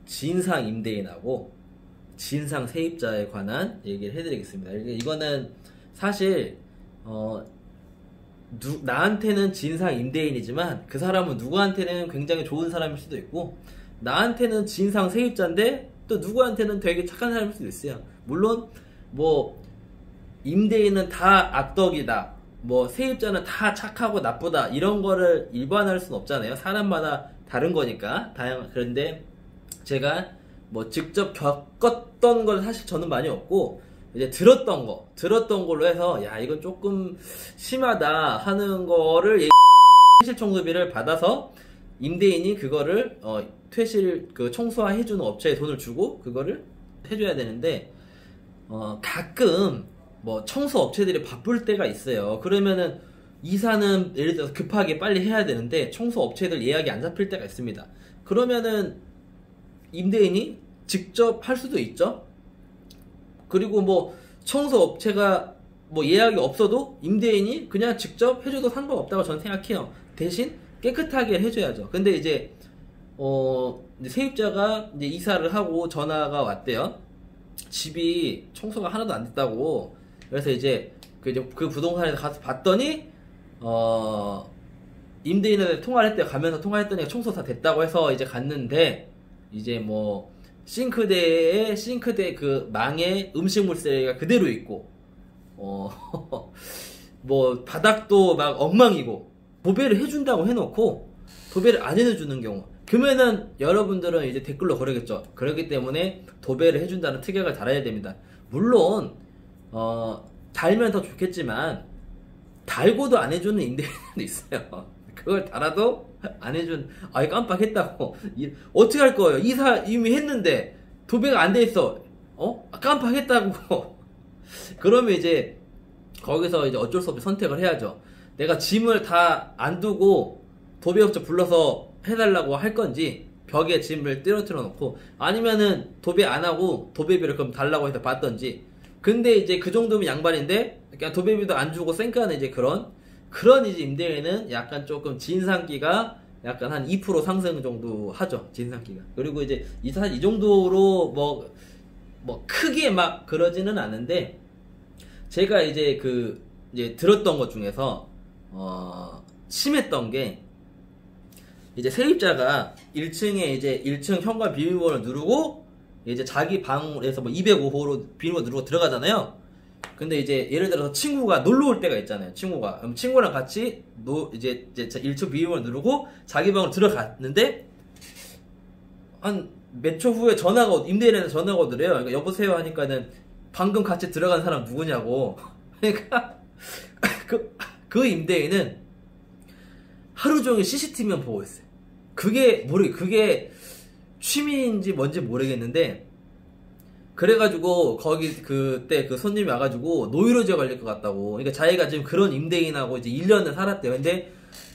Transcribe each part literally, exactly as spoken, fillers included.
진상 임대인하고 진상 세입자에 관한 얘기를 해드리겠습니다. 이거는 사실 어, 누, 나한테는 진상 임대인이지만 그 사람은 누구한테는 굉장히 좋은 사람일 수도 있고, 나한테는 진상 세입자인데 또 누구한테는 되게 착한 사람일 수도 있어요. 물론 뭐 임대인은 다 악덕이다, 뭐 세입자는 다 착하고 나쁘다, 이런 거를 일반화할 수는 없잖아요. 사람마다 다른 거니까 다양한. 그런데 제가 뭐 직접 겪었던 건 사실 저는 많이 없고, 이제 들었던 거 들었던 걸로 해서 야 이건 조금 심하다 하는 거를 퇴실 청소비를 받아서 임대인이 그거를 어, 퇴실 그 청소화 해주는 업체에 돈을 주고 그거를 해줘야 되는데, 어, 가끔 뭐 청소 업체들이 바쁠 때가 있어요. 그러면은 이사는 예를 들어서 급하게 빨리 해야 되는데 청소 업체들 예약이 안 잡힐 때가 있습니다. 그러면은 임대인이 직접 할 수도 있죠. 그리고 뭐 청소 업체가 뭐 예약이 없어도 임대인이 그냥 직접 해줘도 상관없다고 저는 생각해요. 대신 깨끗하게 해줘야죠. 근데 이제 어 이제 세입자가 이제 이사를 하고 전화가 왔대요. 집이 청소가 하나도 안 됐다고. 그래서 이제 그, 이제 그 부동산에 가서 봤더니 어 임대인한테 통화를 했대요. 가면서 통화했더니 청소 다 됐다고 해서 이제 갔는데, 이제 뭐 싱크대에 싱크대 그 망에 음식물 쓰레기가 그대로 있고, 어 뭐 바닥도 막 엉망이고, 도배를 해준다고 해놓고 도배를 안 해주는 경우, 그러면은 여러분들은 이제 댓글로 그러겠죠. 그렇기 때문에 도배를 해준다는 특약을 달아야 됩니다. 물론 어 달면 더 좋겠지만 달고도 안 해주는 임대인도 있어요. 그걸 달아도 안 해준, 아이 깜빡했다고. 어떻게 할 거예요? 이사 이미 했는데 도배가 안 돼 있어. 어? 깜빡했다고. 그러면 이제 거기서 이제 어쩔 수 없이 선택을 해야죠. 내가 짐을 다 안 두고 도배업체 불러서 해달라고 할 건지, 벽에 짐을 떨어뜨려 놓고, 아니면은 도배 안 하고 도배비를 그럼 달라고 해서 받던지. 근데 이제 그 정도면 양반인데 그냥 도배비도 안 주고 쌩까는 이제 그런 그런 이제 임대인은 약간 조금 진상기가 약간 한 이 퍼센트 상승 정도 하죠. 진상기가. 그리고 이제 이, 이 정도로 뭐, 뭐 크게 막 그러지는 않은데, 제가 이제 그 이제 들었던 것 중에서 어 심했던 게, 이제 세입자가 일 층에 이제 일 층 현관 비밀번호를 누르고 이제 자기 방에서 뭐 이백오 호로 비밀번호 누르고 들어가잖아요. 근데 이제 예를 들어서 친구가 놀러 올 때가 있잖아요. 친구가 그럼 친구랑 같이 노 이제 이제 일 층 비밀번호 누르고 자기 방으로 들어갔는데 한 몇 초 후에 전화가 임대인한테 전화가 오더래요. 그러니까 여보세요 하니까는 방금 같이 들어간 사람 누구냐고. 그러니까 그, 그 임대인은 하루 종일 씨씨티비만 보고 있어요. 그게 모르 그게 취미인지 뭔지 모르겠는데, 그래가지고 거기 그때 그 손님이 와가지고 노이로제 걸릴 것 같다고. 그러니까 자기가 지금 그런 임대인하고 이제 일 년을 살았대요. 근데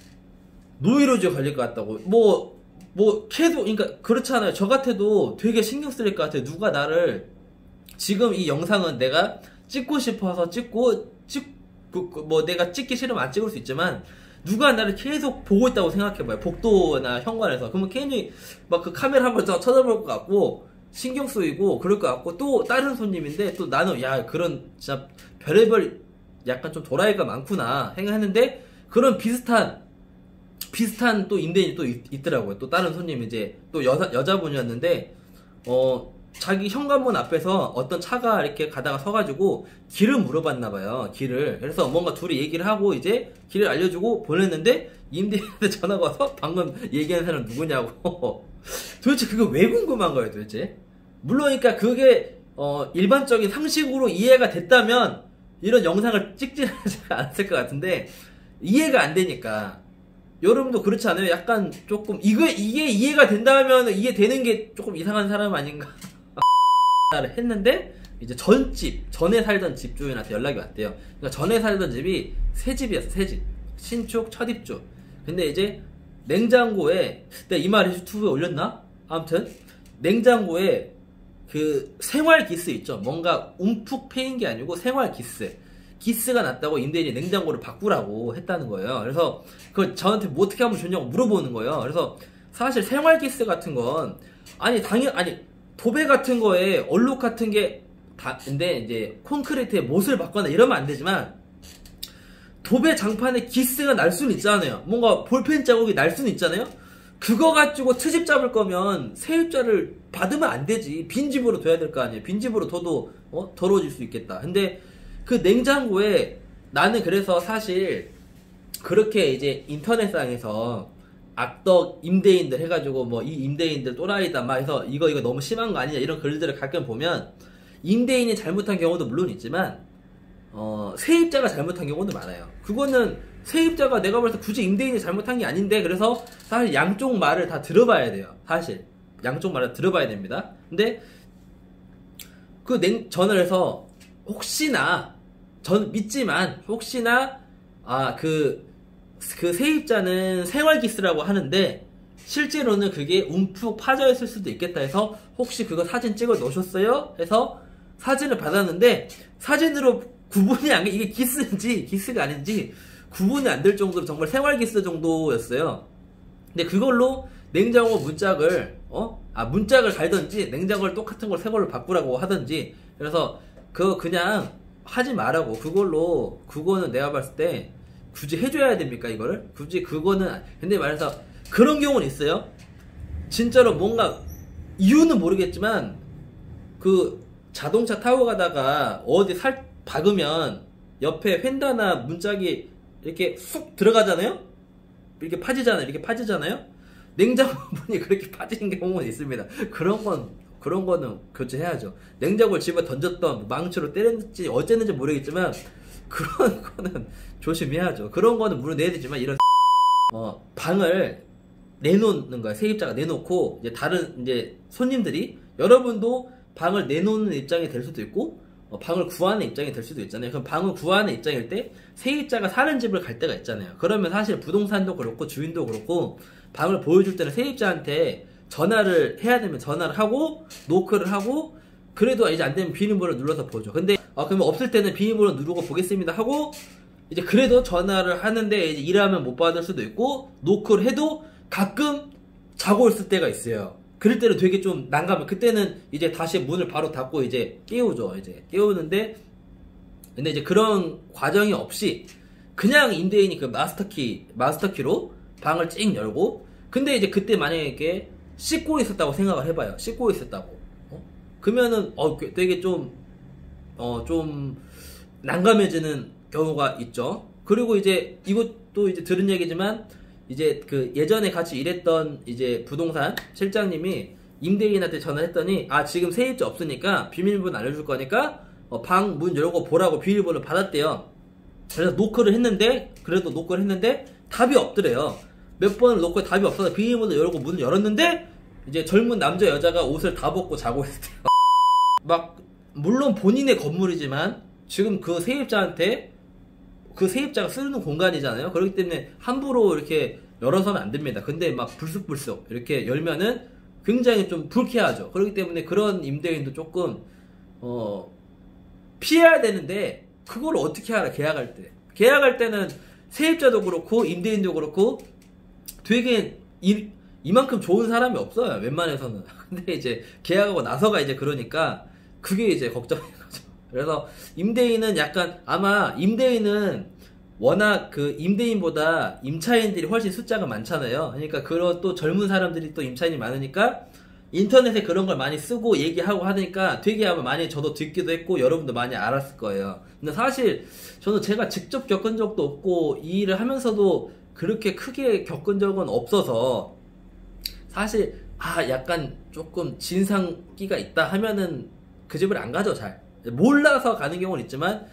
노이로제 걸릴 것 같다고. 뭐 뭐 계속, 그러니까 그렇잖아요. 저 같아도 되게 신경 쓸 것 같아요. 누가 나를, 지금 이 영상은 내가 찍고 싶어서 찍고 찍고 뭐 내가 찍기 싫으면 안 찍을 수 있지만, 누가 나를 계속 보고 있다고 생각해봐요. 복도나 현관에서. 그러면 괜히 막 그 카메라 한번 쳐다볼 것 같고 신경 쓰이고 그럴 것 같고, 또 다른 손님인데 또 나는 야 그런 진짜 별의별 약간 좀 도라이가 많구나 생각했는데, 그런 비슷한 비슷한 또 임대인이 또 있, 있더라고요. 또 다른 손님, 이제 또 여자, 여자분이었는데 어 자기 현관문 앞에서 어떤 차가 이렇게 가다가 서가지고 길을 물어봤나봐요. 길을. 그래서 뭔가 둘이 얘기를 하고 이제 길을 알려주고 보냈는데, 임대인한테 전화가 와서 방금 얘기한 사람 누구냐고. 도대체 그게 왜 궁금한 거예요 도대체. 물론 그러니까 그게 어 일반적인 상식으로 이해가 됐다면 이런 영상을 찍지 않았을 것 같은데, 이해가 안 되니까. 여러분도 그렇지 않아요? 약간 조금 이게 이게 이해가 된다면 이해 되는 게 조금 이상한 사람 아닌가 했는데, 이제 전집 전에 살던 집주인한테 연락이 왔대요. 그러니까 전에 살던 집이 새 집이었어. 새 집, 신축 첫 입주. 근데 이제 냉장고에, 내가 이 말 유튜브에 올렸나? 아무튼 냉장고에 그 생활 기스 있죠. 뭔가 움푹 패인 게 아니고 생활 기스. 기스가 났다고 임대인이 냉장고를 바꾸라고 했다는 거예요. 그래서 그 저한테 뭐 어떻게 하면 좋냐고 물어보는 거예요. 그래서 사실 생활 기스 같은 건 아니 당연 아니 도배 같은 거에 얼룩 같은 게 다 근데 이제 콘크리트에 못을 박거나 이러면 안 되지만 도배 장판에 기스가 날 수는 있잖아요. 뭔가 볼펜 자국이 날 수는 있잖아요. 그거 가지고 트집 잡을 거면 세입자를 받으면 안 되지. 빈집으로 둬야 될 거 아니에요. 빈집으로 둬도 어? 더러워질 수 있겠다. 근데 그 냉장고에 나는 그래서 사실 그렇게 이제 인터넷상에서 악덕 임대인들 해가지고 뭐 이 임대인들 또라이다 막 해서 이거 이거 너무 심한 거 아니냐 이런 글들을 가끔 보면 임대인이 잘못한 경우도 물론 있지만 어 세입자가 잘못한 경우도 많아요. 그거는 세입자가 내가 볼 때 굳이 임대인이 잘못한 게 아닌데 그래서 사실 양쪽 말을 다 들어봐야 돼요. 사실 양쪽 말을 들어봐야 됩니다. 근데 그 냉, 전화를 해서 혹시나 전 믿지만 혹시나 아 그 그 세입자는 생활기스라고 하는데 실제로는 그게 움푹 파져 있을 수도 있겠다 해서 혹시 그거 사진 찍어 놓으셨어요? 해서 사진을 받았는데 사진으로 구분이 안 돼. 이게 기스인지 기스가 아닌지 구분이 안 될 정도로 정말 생활기스 정도였어요. 근데 그걸로 냉장고 문짝을 어? 아 문짝을 갈던지 냉장고를 똑같은 걸 새 걸로 바꾸라고 하던지 그래서 그거 그냥 하지 말라고. 그걸로 그거는 내가 봤을 때 굳이 해줘야 됩니까 이거를? 굳이 그거는 근데 말해서 그런 경우는 있어요. 진짜로 뭔가 이유는 모르겠지만 그 자동차 타고 가다가 어디 살 박으면 옆에 휀다나 문짝이 이렇게 쑥 들어가잖아요? 이렇게 파지잖아요. 이렇게 파지잖아요? 냉장고 문이 그렇게 파지는 경우는 있습니다. 그런 건, 그런 거는 교체해야죠. 냉장고를 집에 던졌던 망치로 때렸는지 어쨌는지 모르겠지만 그런 거는 조심해야죠. 그런 거는 물론 내야 되지만 이런 어, 방을 내놓는 거야. 세입자가 내놓고 이제 다른 이제 손님들이 여러분도 방을 내놓는 입장이 될 수도 있고 어, 방을 구하는 입장이 될 수도 있잖아요. 그럼 방을 구하는 입장일 때 세입자가 사는 집을 갈 때가 있잖아요. 그러면 사실 부동산도 그렇고 주인도 그렇고 방을 보여줄 때는 세입자한테 전화를 해야 되면 전화를 하고 노크를 하고 그래도 이제 안 되면 비밀번호 눌러서 보죠. 근데 아 그러면 없을 때는 비밀번호 누르고 보겠습니다 하고 이제 그래도 전화를 하는데 이제 일하면 못 받을 수도 있고 노크를 해도 가끔 자고 있을 때가 있어요. 그럴 때는 되게 좀 난감해. 그때는 이제 다시 문을 바로 닫고 이제 깨우죠. 이제 깨우는데 근데 이제 그런 과정이 없이 그냥 임대인이 그 마스터키 마스터키로 방을 찡 열고 근데 이제 그때 만약에 씻고 있었다고 생각을 해봐요. 씻고 있었다고. 어? 그러면은 어 되게 좀 어 좀 난감해지는 경우가 있죠. 그리고 이제 이것도 이제 들은 얘기지만 이제 그 예전에 같이 일했던 이제 부동산 실장님이 임대인한테 전화했더니 아 지금 세입자 없으니까 비밀번호 알려줄 거니까 어, 방 문 열고 보라고 비밀번호 받았대요. 그래서 노크를 했는데 그래도 노크를 했는데 답이 없더래요. 몇 번을 노크에 답이 없어서 비밀번호 열고 문을 열었는데 이제 젊은 남자 여자가 옷을 다 벗고 자고 있대요. 막 물론 본인의 건물이지만 지금 그 세입자한테 그 세입자가 쓰는 공간이잖아요. 그렇기 때문에 함부로 이렇게 열어서는 안 됩니다. 근데 막 불쑥불쑥 이렇게 열면은 굉장히 좀 불쾌하죠. 그렇기 때문에 그런 임대인도 조금 어 피해야 되는데 그걸 어떻게 알아? 계약할 때 계약할 때는 세입자도 그렇고 임대인도 그렇고 되게 이, 이만큼 좋은 사람이 없어요. 웬만해서는. 근데 이제 계약하고 나서가 이제 그러니까 그게 이제 걱정인 거죠. 그래서 임대인은 약간 아마 임대인은 워낙 그 임대인보다 임차인들이 훨씬 숫자가 많잖아요. 그러니까 그런 또 젊은 사람들이 또 임차인이 많으니까 인터넷에 그런 걸 많이 쓰고 얘기하고 하니까 되게 아마 많이 저도 듣기도 했고 여러분도 많이 알았을 거예요. 근데 사실 저는 제가 직접 겪은 적도 없고 이 일을 하면서도 그렇게 크게 겪은 적은 없어서 사실 아 약간 조금 진상기가 있다 하면은 그 집을 안 가죠. 잘 몰라서 가는 경우는 있지만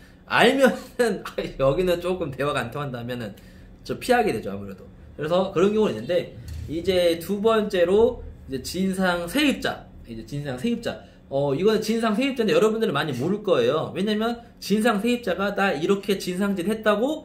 알면은 아, 여기는 조금 대화가 안 통한다 하면은 좀 피하게 되죠 아무래도. 그래서 그런 경우는 있는데 이제 두 번째로 이제 진상 세입자 이제 진상 세입자 어 이거는 진상 세입자인데 여러분들은 많이 모를 거예요. 왜냐면 진상 세입자가 나 이렇게 진상짓 했다고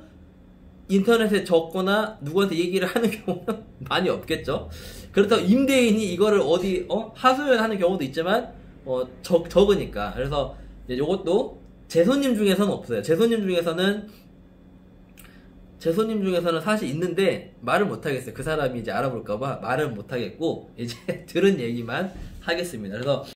인터넷에 적거나 누구한테 얘기를 하는 경우는 많이 없겠죠. 그렇다고 임대인이 이거를 어디 어 하소연하는 경우도 있지만 어 적, 적으니까. 그래서 이제 요것도 제 손님 중에서는 없어요. 제 손님 중에서는 제 손님 중에서는 사실 있는데 말을 못하겠어요. 그 사람이 이제 알아볼까봐 말은 못하겠고 이제 들은 얘기만 하겠습니다. 그래서